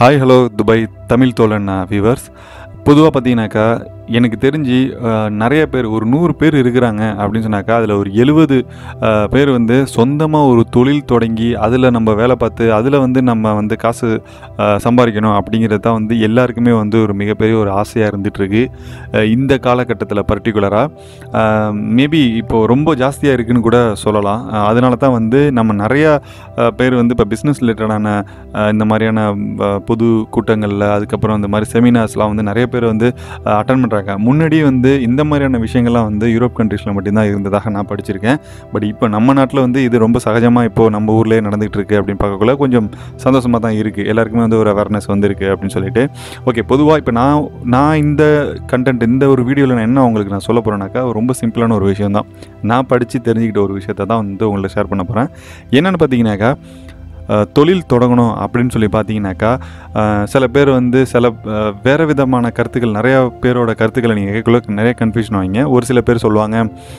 Hi hello Dubai Tamil தோழன் viewers. பொதுவாக பார்த்தீங்கன்னாக்கா எனக்கு தெரிஞ்சு நிறைய பேர் ஒரு 100 பேர் இருக்கிறாங்க அப்படின்னு சொன்னாக்கா அதில் ஒரு 70 பேர் வந்து சொந்தமாக ஒரு தொழில் தொடங்கி அதில் நம்ம வேலை பார்த்து அதில் வந்து நம்ம வந்து காசு சம்பாதிக்கணும் அப்படிங்கிறது தான் வந்து எல்லாருக்குமே வந்து ஒரு மிகப்பெரிய ஒரு ஆசையாக இருந்துகிட்ருக்கு இந்த காலகட்டத்தில். பர்டிகுலராக மேபி இப்போது ரொம்ப ஜாஸ்தியாக இருக்குதுன்னு கூட சொல்லலாம். அதனால தான் வந்து நம்ம நிறையா பேர் வந்து இப்போ பிஸ்னஸ் ரிலேட்டடான இந்த மாதிரியான பொது கூட்டங்களில் அதுக்கப்புறம் இந்த மாதிரி செமினார்ஸ்லாம் வந்து நிறைய பேர் வந்து அட்டன் பண்ணுறாங்க. முன்னாடியே வந்து இந்த மாதிரியான விஷயங்கள்லாம் வந்து யூரோப் கண்ட்ரீஸில் மட்டும்தான் இருந்ததாக நான் படிச்சிருக்கேன். பட் இப்போ நம்ம நாட்டில் வந்து இது ரொம்ப சகஜமாக இப்போது நம்ம ஊர்லேயே நடந்துகிட்டு இருக்குது அப்படின்னு பார்க்கக்குள்ள கொஞ்சம் சந்தோஷமாக தான் இருக்குது. எல்லாருக்குமே வந்து ஒரு அவேர்னஸ் வந்துருக்கு அப்படின்னு சொல்லிட்டு. ஓகே, பொதுவாக இப்போ நான் இந்த கண்டென்ட் இந்த ஒரு வீடியோவில் நான் என்ன உங்களுக்கு நான் சொல்ல போகிறேன்னாக்கா ரொம்ப சிம்பிளான ஒரு விஷயம் தான். நான் படித்து தெரிஞ்சுக்கிட்ட ஒரு விஷயத்தை தான் வந்து உங்கள்ட்ட ஷேர் பண்ண போகிறேன். என்னென்னு பார்த்தீங்கன்னாக்கா தொழில் தொடங்கணும் அப்படின்னு சொல்லி பார்த்தீங்கன்னாக்கா சில பேர் வந்து சில வேறு விதமான கருத்துக்கள், நிறையா பேரோட கருத்துக்களை நீங்கள் கேட்கல நிறைய கன்ஃபியூஷன் ஆகிங்க. ஒரு சில பேர் சொல்லுவாங்க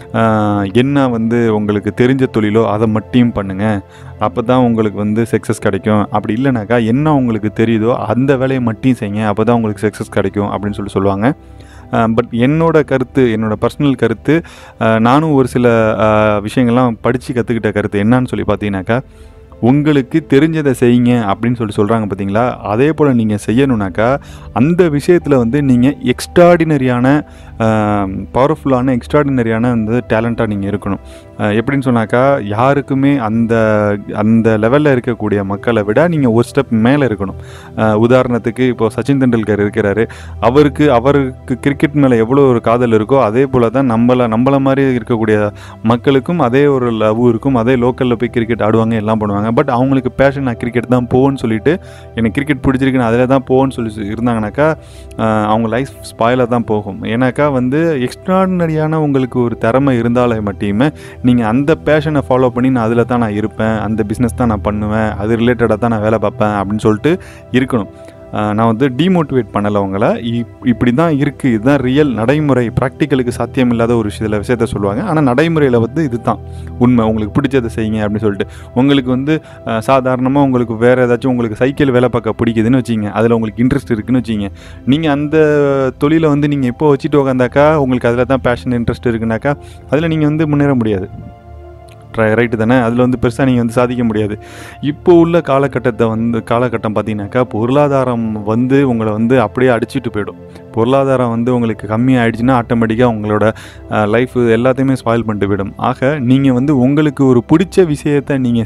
என்ன வந்து உங்களுக்கு தெரிஞ்ச தொழிலோ அதை மட்டும் பண்ணுங்கள், அப்போ தான் உங்களுக்கு வந்து சக்ஸஸ் கிடைக்கும். அப்படி இல்லைனாக்கா என்ன உங்களுக்கு தெரியுதோ அந்த வேலையை மட்டும் செய்யுங்க, அப்போ தான் உங்களுக்கு சக்ஸஸ் கிடைக்கும் அப்படின்னு சொல்லுவாங்க. பட் என்னோடய கருத்து, என்னோடய பர்சனல் கருத்து, நானும் ஒரு சில விஷயங்கள்லாம் படித்து கற்றுக்கிட்ட கருத்து என்னன்னு சொல்லி பார்த்தீங்கன்னாக்கா உங்களுக்கு தெரிஞ்சதை செய்யுங்க அப்படின்னு சொல்கிறாங்க பார்த்தீங்களா. அதே போல் நீங்கள் செய்யணுன்னாக்கா அந்த விஷயத்தில் வந்து நீங்கள் எக்ஸ்ட்ராடினரியான பவர்ஃபுல்லான எக்ஸ்ட்ராடினரியான வந்து டேலண்ட்டாக நீங்கள் இருக்கணும். எப்படின்னு சொன்னாக்கா யாருக்குமே அந்த லெவலில் இருக்கக்கூடிய மக்களை விட நீங்கள் ஒரு ஸ்டெப் மேலே இருக்கணும். உதாரணத்துக்கு இப்போது சச்சின் தெண்டுல்கர் இருக்கிறாரு. அவருக்கு கிரிக்கெட் மேலே எவ்வளோ ஒரு காதல் இருக்கோ அதே போல் தான் நம்மளை மாதிரி இருக்கக்கூடிய மக்களுக்கும் அதே ஒரு லவ் இருக்கும். அதே லோக்கலில் போய் கிரிக்கெட் ஆடுவாங்க, எல்லாம் பண்ணுவாங்க. பட் அவங்களுக்கு பேஷன் நான் கிரிக்கெட் தான் போன்னு சொல்லிட்டு எனக்கு கிரிக்கெட் பிடிச்சிருக்குன்னு அதில் தான் போன்னு சொல்லி இருந்தாங்கனாக்கா அவங்க லைஃப் ஸ்பாயிலாக தான் போகும். ஏன்னாக்கா வந்து எக்ஸ்ட்ராடினரியான உங்களுக்கு ஒரு திறமை இருந்தாலே மட்டுமே நீங்கள் அந்த பேஷனை ஃபாலோ பண்ணி நான் அதில் தான் நான் இருப்பேன், அந்த பிஸ்னஸ் தான் நான் பண்ணுவேன், அது ரிலேட்டடாக தான் நான் வேலை பார்ப்பேன் அப்படின்னு சொல்லிட்டு இருக்கணும். நான் வந்து டிமோட்டிவேட் பண்ணலை உங்களை. இப்படி தான் இருக்குது, இதுதான் ரியல் நடைமுறை. ப்ராக்டிக்கலுக்கு சாத்தியம் இல்லாத ஒரு விஷயத்தை சொல்லுவாங்க. ஆனால் நடைமுறையில் வந்து இது தான் உண்மை. உங்களுக்கு பிடிச்சதை செய்யுங்க அப்படின்னு சொல்லிட்டு. உங்களுக்கு வந்து சாதாரணமாக உங்களுக்கு வேறு ஏதாச்சும் உங்களுக்கு சைக்கிள் வேலை பார்க்க பிடிக்குதுன்னு வச்சிங்க, அதில் உங்களுக்கு இன்ட்ரெஸ்ட் இருக்குதுன்னு வச்சிங்க. நீங்கள் அந்த தொழிலை வந்து நீங்கள் எப்போ வச்சுட்டு உட்காந்தாக்கா உங்களுக்கு அதில் தான் பேஷன் இன்ட்ரெஸ்ட் இருக்குனாக்கா அதில் நீங்கள் வந்து முன்னேற முடியாது. ரைட்டு தானே? அதில் வந்து பெருசாக நீங்கள் வந்து சாதிக்க முடியாது. இப்போ உள்ள காலகட்டம் பார்த்தீங்கன்னாக்கா பொருளாதாரம் வந்து உங்களை வந்து அப்படியே அடிச்சுட்டு போயிடும். பொருளாதாரம் வந்து உங்களுக்கு கம்மியாகிடுச்சுன்னா ஆட்டோமேட்டிக்காக உங்களோட லைஃப் எல்லாத்தையுமே ஸ்பாயில் பண்ணிட்டு போயிடும். ஆக நீங்கள் வந்து உங்களுக்கு ஒரு பிடிச்ச விஷயத்தை நீங்கள்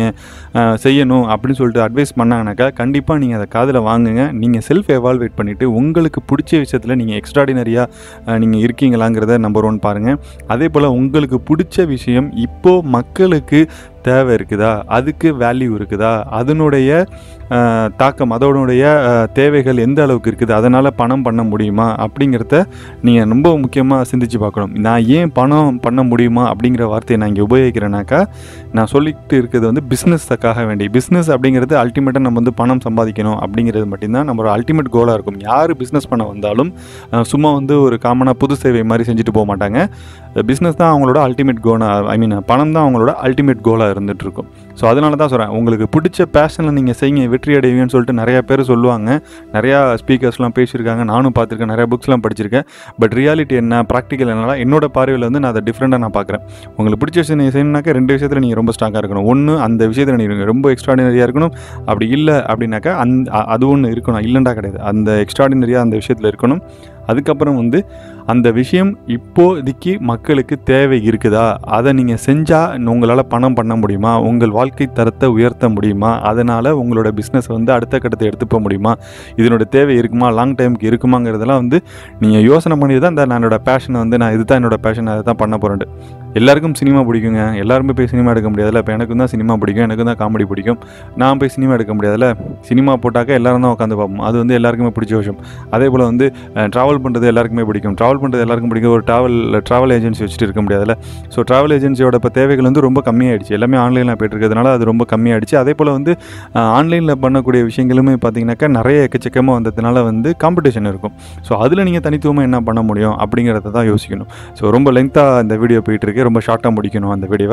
செய்யணும் அப்படின்னு சொல்லிட்டு அட்வைஸ் பண்ணாங்கனாக்கா கண்டிப்பாக நீங்கள் அதை காதில் வாங்குங்க. நீங்கள் செல்ஃப் எவால்வேட் பண்ணிவிட்டு உங்களுக்கு பிடிச்ச விஷயத்தில் நீங்கள் எக்ஸ்ட்ராடினரியாக நீங்கள் இருக்கீங்களாங்கிறத நம்பர் 1 பாருங்கள். அதே போல் உங்களுக்கு பிடிச்ச விஷயம் இப்போது மக்களுக்கு தேவை இருக்குதா, அதுக்கு வேல்யூ இருக்குதா, அதனுடைய தாக்கம், அதனுடைய தேவைகள் எந்த அளவுக்கு இருக்குது, அதனால் பணம் பண்ண முடியுமா அப்படிங்கிறத நீங்கள் ரொம்ப முக்கியமாக சிந்திச்சு பார்க்கணும். நான் ஏன் பணம் பண்ண முடியுமா அப்படிங்கிற வார்த்தையை நான் இங்கே உபயோகிக்கிறேனாக்கா நான் சொல்லிட்டு இருக்கிறது வந்து பிஸ்னஸுக்காக வேண்டி. பிஸ்னஸ் அப்படிங்கிறது அல்டிமேட்டாக நம்ம வந்து பணம் சம்பாதிக்கணும் அப்படிங்கிறது மட்டும்தான் நம்மளோட அல்டிமேட் கோலாக இருக்கும். யார் பிஸ்னஸ் பண்ண வந்தாலும் சும்மா வந்து ஒரு காமனாக புது சேவை மாதிரி செஞ்சுட்டு போக மாட்டாங்க. பிஸ்னஸ் தான் அவங்களோட அல்டிமேட் கோலாக, பணம் தான் அவங்களோட அல்டிமேட் கோலாக இருந்துகிட்ருக்கும். ஸோ அதனால தான் சொல்கிறேன், உங்களுக்கு பிடிச்ச பேஷனில் நீங்கள் செய்யுங்க, வெற்றி அடைவீங்கன்னு சொல்லிட்டு நிறையா பேர் சொல்லுவாங்க. நிறையா ஸ்பீக்கர்ஸ்லாம் பேசியிருக்காங்க, நானும் பார்த்துருக்கேன், நிறையா புக்ஸ்லாம் படிச்சிருக்கேன். பட் ரியாலிட்டி என்ன, ப்ராக்டிக்கல் என்னன்னா என்னோட பார்வையில் வந்து நான் அதை டிஃப்ரெண்ட்டாக நான் பார்க்குறேன். உங்களுக்கு பிடிச்ச விஷயம் நீங்கள் செய்யணுனாக்கா 2 விஷயத்தில் நீங்கள் ரொம்ப ஸ்ட்ராங்காக இருக்கணும். ஒன்று, அந்த விஷயத்தில் நீங்கள் ரொம்ப எக்ஸ்ட்ராடினரியாக இருக்கணும். அப்படி இல்லை அப்படின்னாக்கா அது ஒன்று இருக்கணும், இல்லைண்டா கிடையாது. அந்த எக்ஸ்ட்ராடினரியாக அந்த விஷயத்தில் இருக்கணும். அதுக்கப்புறம் வந்து அந்த விஷயம் இப்போதைக்கு மக்களுக்கு தேவை இருக்குதா, அதை நீங்கள் செஞ்சால் உங்களால் பணம் பண்ண முடியுமா, உங்கள் வாழ்க்கை தரத்தை உயர்த்த முடியுமா, அதனால் உங்களோட பிஸ்னஸ் வந்து அடுத்த கட்டத்தை எடுத்து போக முடியுமா, இதனோட தேவை இருக்குமா, லாங் டைமுக்கு இருக்குமாங்கிறதெல்லாம் வந்து நீங்கள் யோசனை பண்ணி தான் இந்த என்னோட பேஷனை வந்து நான் இதுதான் என்னோட பேஷன், அதை தான் பண்ண போகிறேன். எல்லாருக்கும் சினிமா பிடிக்குங்க, எல்லாருமே போய் சினிமா எடுக்க முடியாதுல்ல. இப்போ எனக்கு தான் சினிமா பிடிக்கும், எனக்கு தான் காமெடி பிடிக்கும். நான் போய் சினிமா எடுக்க முடியாதுல்ல. சினிமா போட்டாக்கா எல்லோரும் தான் உட்காந்து பார்ப்போம், அது வந்து எல்லாருக்குமே பிடிச்ச விஷயம். அதே போல் வந்து ட்ராவல் பண்ணுறது எல்லாருக்குமே பிடிக்கும், ட்ராவல் பண்ணுறது எல்லாருக்கும் பிடிக்கும். ஒரு ட்ராவல் ஏஜென்சி வச்சுட்டு இருக்க முடியாதுல்ல. ஸோ ட்ராவல் ஏஜென்சியோட இப்போ தேவைகள் வந்து ரொம்ப கம்மியாகிடுச்சு. எல்லாமே ஆன்லைனில் போய்ட்டு இருக்கிறதுனால அது ரொம்ப கம்மியாகிடுச்சு. அதே போல் வந்து ஆன்லைனில் பண்ணக்கூடிய விஷயங்களுமே பார்த்திங்கனாக்கா நிறைய எக்கச்சக்கமாக வந்ததுனால வந்து காம்படிஷன் இருக்கும். ஸோ அதில் நீங்கள் தனித்துவமாக என்ன பண்ண முடியும் அப்படிங்கிறத தான் யோசிக்கணும். ஸோ ரொம்ப லென்த்தாக இந்த வீடியோ போயிட்டுருக்கு, ரொம்ப ஷார்ட்டாக முடிக்கணும் அந்த வீடியோவை.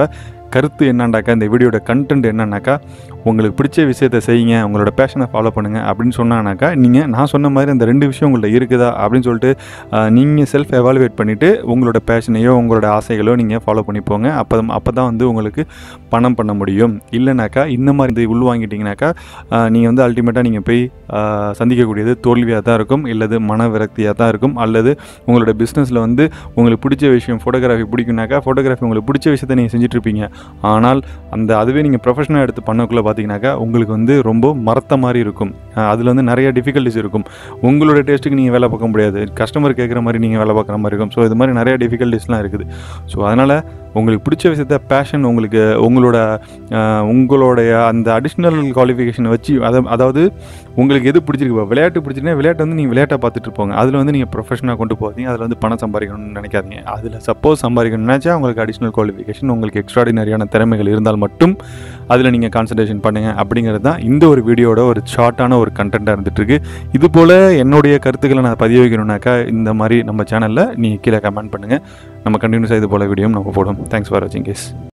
கருத்து என்னன்னாக்கா, இந்த வீடியோட கண்டென்ட் என்னன்னாக்கா, உங்களுக்கு பிடிச்ச விஷயத்தை செய்யுங்க, உங்களோட பேஷனை ஃபாலோ பண்ணுங்கள் அப்படின்னு சொன்னானாக்கா, நீங்கள் நான் சொன்ன மாதிரி அந்த 2 விஷயம் உங்கள்ட்ட இருக்குதா அப்படின்னு சொல்லிட்டு நீங்கள் செல்ஃப் எவாலுவேட் பண்ணிவிட்டு உங்களோட பேஷனையோ உங்களோட ஆசைகளோ நீங்கள் ஃபாலோ பண்ணி போங்க. அப்போ தான் வந்து உங்களுக்கு பணம் பண்ண முடியும். இல்லைனாக்கா இந்த மாதிரி இது உள்வாங்கிட்டிங்கனாக்கா நீங்கள் வந்து அல்டிமேட்டாக நீங்கள் போய் சந்திக்கக்கூடியது தோல்வியாக தான் இருக்கும், இல்லது மன விரக்தியாக தான் இருக்கும். அல்லது உங்களோட பிஸ்னஸில் வந்து உங்களுக்கு பிடிச்ச விஷயம் ஃபோட்டோகிராஃபி பிடிக்குனாக்கா, ஃபோட்டோகிராஃபி உங்களுக்கு பிடிச்ச விஷயத்தை நீங்கள் செஞ்சிட்ருப்பீங்க. ஆனால் அதுவே நீங்கள் ப்ரொஃபஷனாக எடுத்து பண்ணக்குள்ளே பார்த்தீங்கன்னாக்கா உங்களுக்கு வந்து ரொம்ப மரத்த மாதிரி இருக்கும். அதில் வந்து நிறைய டிஃபிகல்ட்டிஸ் இருக்கும். உங்களோட டேஸ்ட்டுக்கு நீங்கள் வேலை பார்க்க முடியாது, கஸ்டமர் கேட்குற மாதிரி நீங்கள் வேலை பார்க்குற மாதிரி இருக்கும். ஸோ இது மாதிரி நிறைய டிஃபிகல்ட்டிஸ்லாம் இருக்குது. ஸோ அதனால் உங்களுக்கு பிடிச்ச விஷயத்த பேஷன் உங்களுக்கு உங்களுடைய அந்த அடிஷ்னல் குவாலிஃபிகேஷனை வச்சு அதாவது உங்களுக்கு எது பிடிச்சிருக்கு, விளையாட்டு பிடிச்சிருந்தா விளையாட்டு வந்து நீங்கள் விளையாட்டை பார்த்துட்டு இருப்போங்க. அதில் வந்து நீங்கள் ப்ரொஃபஷனாக கொண்டு போகிறீங்க, அதில் வந்து பணம் சம்பாதிக்கணும்னு நினைக்காதீங்க. அதில் சப்போஸ் சம்பாதிக்கணும்னாச்சா உங்களுக்கு அடிஷ்னல் குவாலிஃபிகேஷன், உங்களுக்கு எக்ஸ்ட்ராடினரியான திறமைகள் இருந்தால் மட்டும் அதில் நீங்கள் கான்சன்ட்ரேஷன் பண்ணுங்கள். அப்படிங்கிறது தான் இந்த ஒரு வீடியோட ஒரு ஷார்ட்டான ஒரு கண்டென்ட்டாக இருந்துகிட்ருக்கு. இது போல் என்னுடைய கருத்துக்களை நான் பதிவு வைக்கணுன்னாக்கா இந்த மாதிரி நம்ம சேனலில் நீங்கள் கீழே கமெண்ட் பண்ணுங்கள். நம்ம கண்டினியூஸாக இது போல் வீடியோ நம்ம போடுவோம். தேங்க்ஸ் ஃபார் வாட்சிங் கேஸ்.